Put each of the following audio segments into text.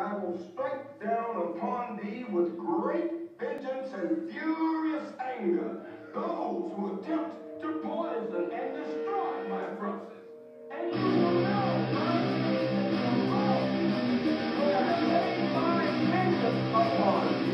I will strike down upon thee with great vengeance and furious anger those who attempt to poison and destroy my process. And you will know, for I have laid my vengeance upon you.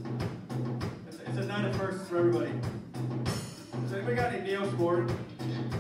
It's a night of firsts for everybody. So anybody got any deals scored?